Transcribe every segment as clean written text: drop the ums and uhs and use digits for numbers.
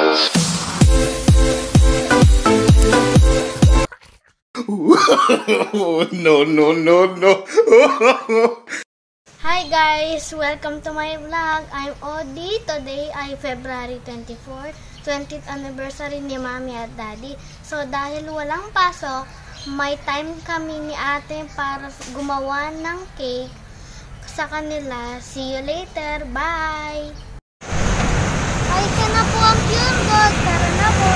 No, no, no, no. Hi guys! Welcome to my vlog. I'm Audi. Today ay February 24, 20th anniversary ni Mami at Daddy. So dahil walang pasok, may time kami ni ate para gumawa ng cake sa kanila. See you later. Bye! Ay, siya na po ang pure gold. Tara na po!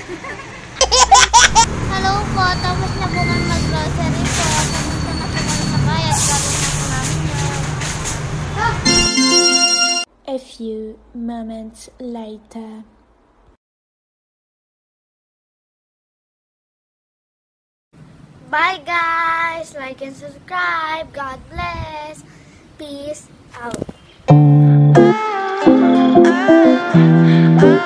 Hello po, tapos na po kami mag-grocery po. Pumunta na po kami sa bayad. Gagawin na po namin yun. A few moments later. Bye guys! Like and subscribe. God bless. Peace out.